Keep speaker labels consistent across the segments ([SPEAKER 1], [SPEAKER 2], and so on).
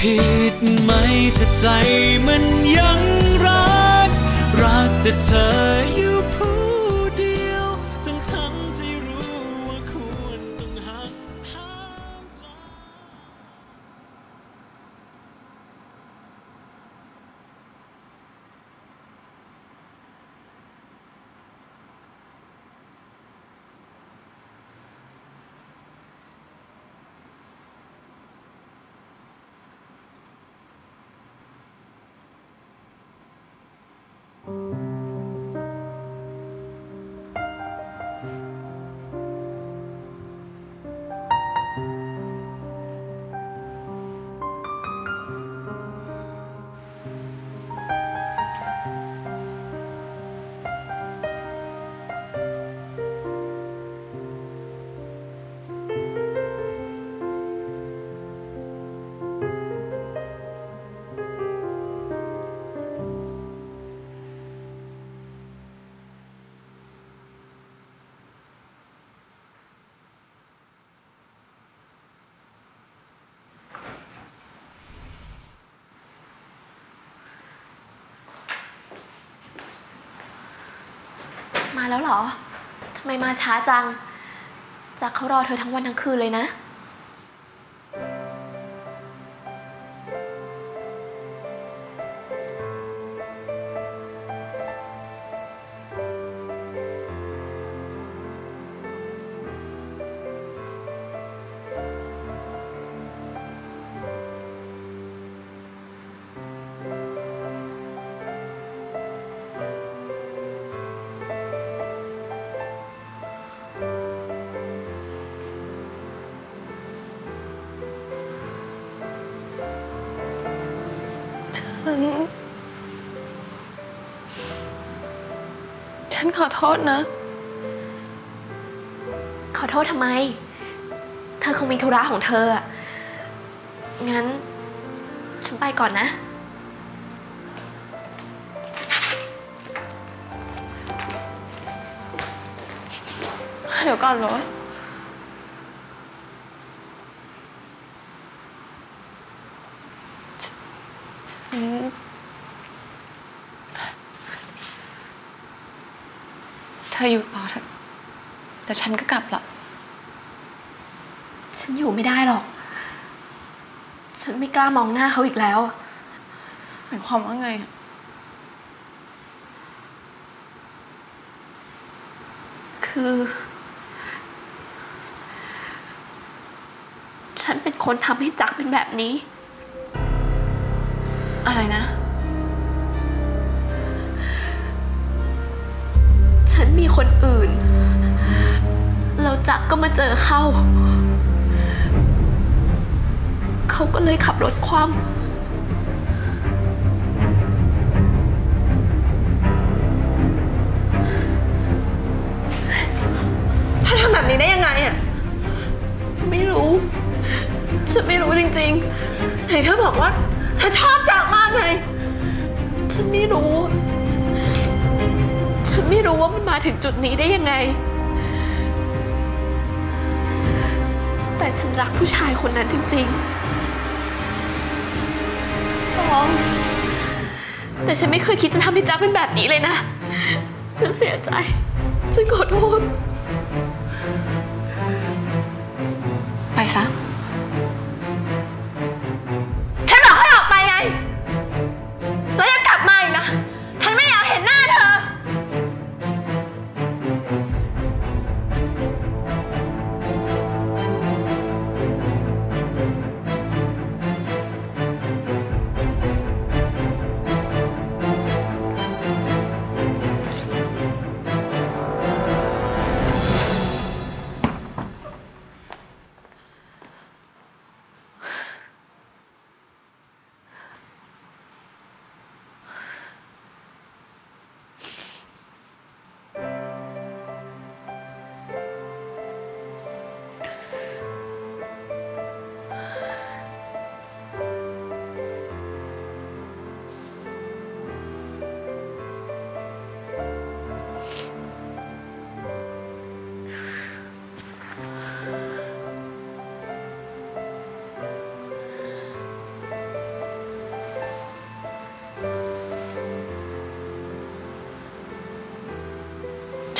[SPEAKER 1] ผิดไหมถ้าใจมันยังรักแต่เธออยู่ผู้เดียวทั้งที่รู้ว่าควรต้องหักห้ามใจ
[SPEAKER 2] มาแล้วเหรอ ทำไมมาช้าจังจากเขารอเธอทั้งวันทั้งคืนเลยนะ
[SPEAKER 3] ฉันขอโทษนะ
[SPEAKER 2] ขอโทษทำไมเธอคงมีธุระของเธออะงั้นฉันไปก่อนนะ
[SPEAKER 3] เดี๋ยวก่อนโรสเธออยู่ต่อเถอะแต่ฉันก็กลับละ
[SPEAKER 2] ฉันอยู่ไม่ได้หรอกฉันไม่กล้ามองหน้าเขาอีกแล้ว
[SPEAKER 3] หมายความว่าไง
[SPEAKER 2] คือฉันเป็นคนทำให้จักเป็นแบบนี้
[SPEAKER 3] อะไรนะ
[SPEAKER 2] ฉันมีคนอื่นแล้วจักก็มาเจอเขาก็เลยขับรถคว่
[SPEAKER 3] ำถ้าทำแบบนี้ได้ยังไงอ่ะ
[SPEAKER 2] ไม่รู้ฉันไม่รู้จริง
[SPEAKER 3] ๆไหนเธอบอกว่าเธอชอบจักมากเลย
[SPEAKER 2] ฉันไม่รู้ว่ามันมาถึงจุดนี้ได้ยังไงแต่ฉันรักผู้ชายคนนั้นจริงๆแต่ฉันไม่เคยคิดจะทำให้จ๊าเป็นแบบนี้เลยนะฉันเสียใจฉันขอโทษ
[SPEAKER 3] ไปซะฉันบอกให้ออกไปไงแล้วอย่ากลับมาอีกนะฉันไม่อยากเห็นหน้าเธอ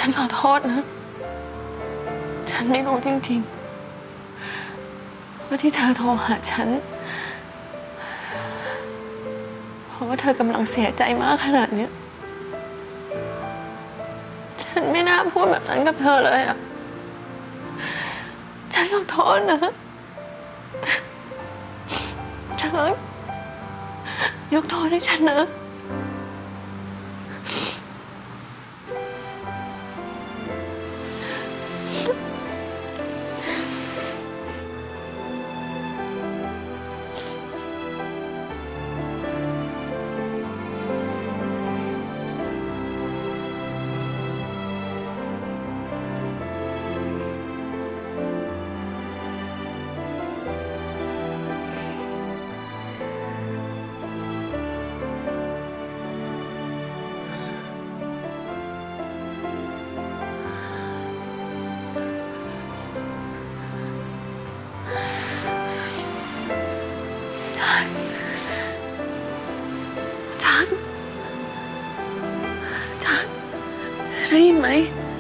[SPEAKER 3] ฉันขอโทษนะฉันไม่รู้จริงๆว่าที่เธอโทรหาฉันเพราะว่าเธอกำลังเสียใจมากขนาดนี้ฉันไม่น่าพูดแบบนั้นกับเธอเลยอ่ะฉันขอโทษนะเธอยกโทษให้ฉันนะช้างได้ยินไหม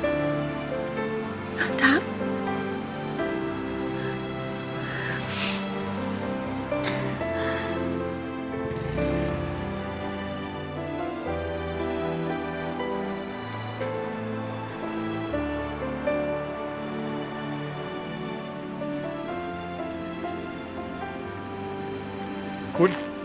[SPEAKER 3] ช้าง
[SPEAKER 4] คุณ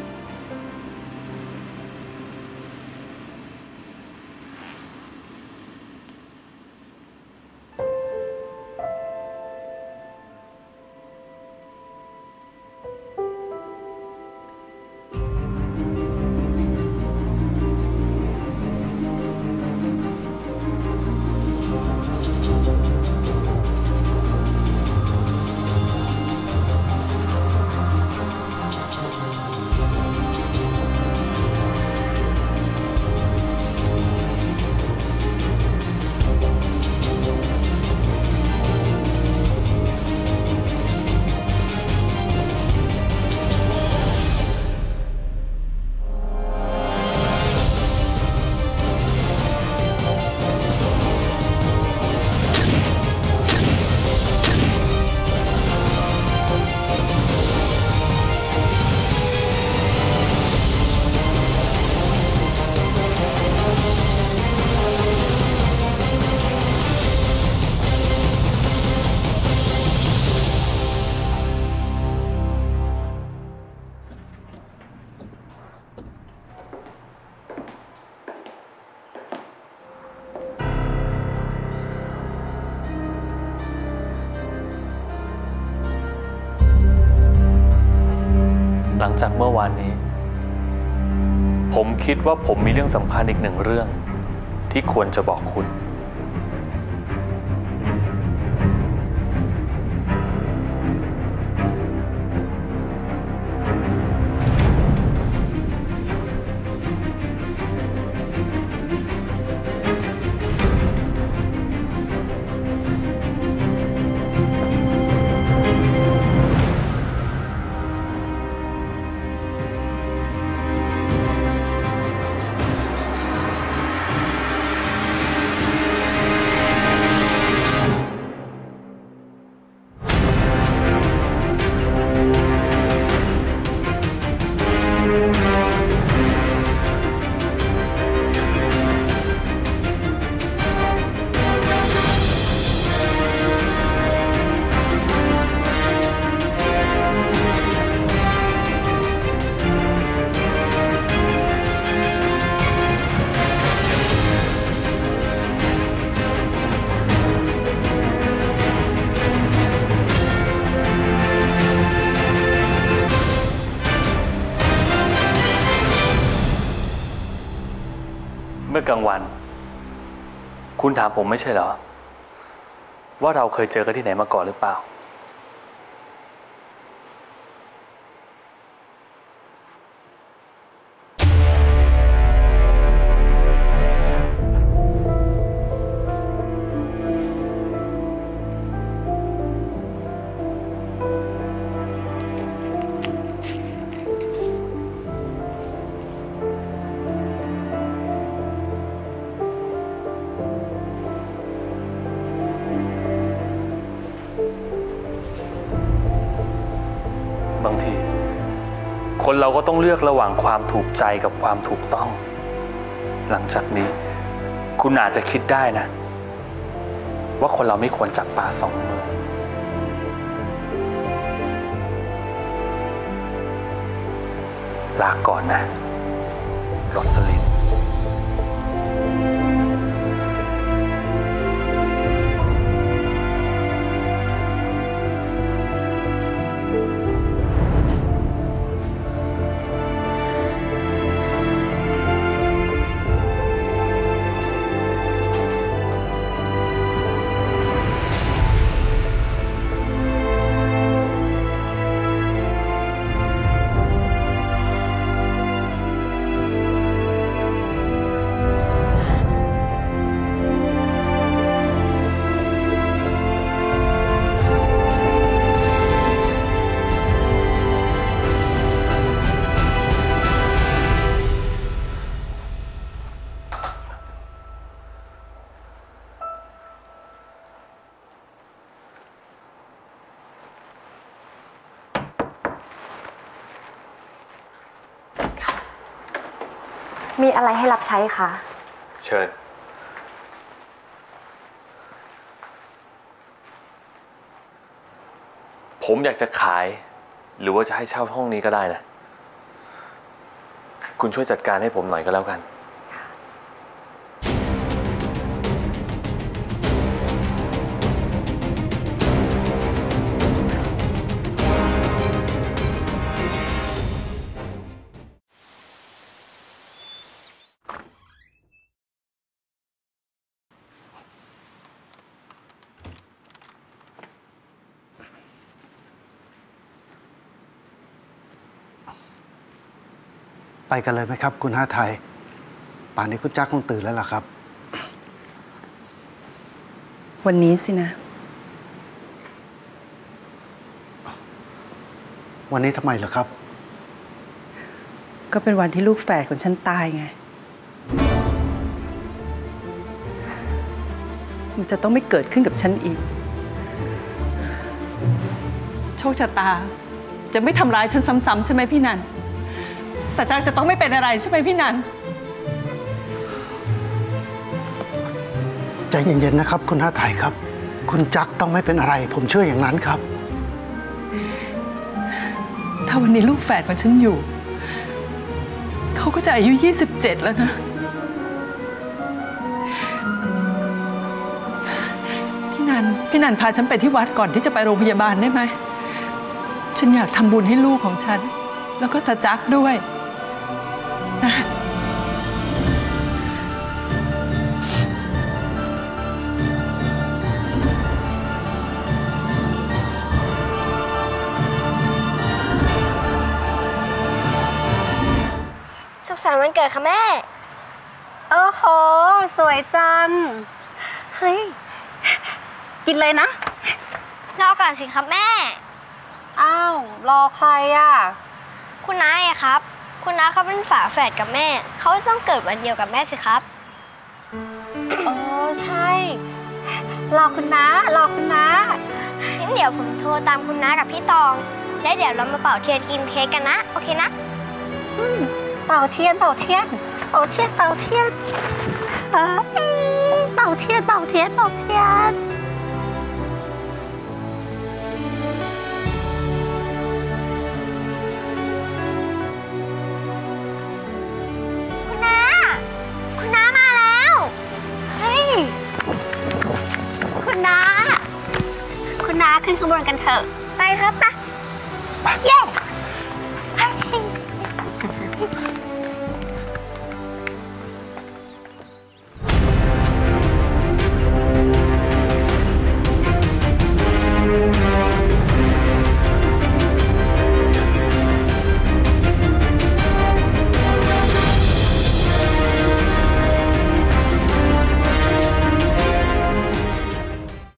[SPEAKER 4] หลังจากเมื่อวานนี้ผมคิดว่าผมมีเรื่องสำคัญอีกหนึ่งเรื่องที่ควรจะบอกคุณ เมื่อกลางวันคุณถามผมไม่ใช่เหรอว่าเราเคยเจอกันที่ไหนมาก่อนหรือเปล่าคนเราก็ต้องเลือกระหว่างความถูกใจกับความถูกต้อง หลังจากนี้คุณอาจจะคิดได้นะว่าคนเราไม่ควรจับปลาสองมือลาก่อนนะโรสลิน
[SPEAKER 3] มีอะไรให้รับใช้คะ
[SPEAKER 4] เชิญผมอยากจะขายหรือว่าจะให้เช่าห้องนี้ก็ได้นะคุณช่วยจัดการให้ผมหน่อยก็แล้วกัน
[SPEAKER 5] ไปกันเลยไหมครับคุณฮาไทยป่านนี้คุณจักคงตื่นแล้วล่ะครับ
[SPEAKER 6] วันนี้สินะ
[SPEAKER 5] วันนี้ทำไมเหรอครับ
[SPEAKER 6] ก็เป็นวันที่ลูกแฝดของฉันตายไงมันจะต้องไม่เกิดขึ้นกับฉันอีกโชคชะตาจะไม่ทำร้ายฉันซ้ำๆใช่ไหมพี่นันแต่จักจะต้องไม่เป็นอะไรใช่ไหมพี่นัน
[SPEAKER 5] ใจเย็นๆนะครับคุณฮาไทยครับคุณจักต้องไม่เป็นอะไรผมเชื่ออย่างนั้นครับ
[SPEAKER 6] ถ้าวันนี้ลูกแฝดของฉันอยู่เขาก็จะอายุ27แล้วนะพี่นันพาฉันไปที่วัดก่อนที่จะไปโรงพยาบาลได้ไหมฉันอยากทำบุญให้ลูกของฉันแล้วก็ตาจักด้วยนะ
[SPEAKER 3] สุขสันต์วันเกิดค่ะแม่โอ้โหสวยจังเฮ้ยกินเลยนะรอก่อนสิครับแม่อ้าวรอใครอ่ะคุณน้าไงครับคุณน้าเขาเป็นฝาแฝดกับแม่เขาต้องเกิดวันเดียวกับแม่สิครับอ๋อใช่รอคุณน้ารอคุณน้างั้นเดี๋ยวผมโทรตามคุณน้ากับพี่ตองแล้วเดี๋ยวเรามาเป่าเทียนกินเค้กกันนะโอเคนะเป่าเทียนเป่าเทียนเป่าเทียนเป่าเทียนเป่าเทียนเป่าเทียนเป่าเทียนคุณน้ามาแล้วเฮ้ยคุณน้าขึ้นข้างบนกันเถอะไปครับไปเย้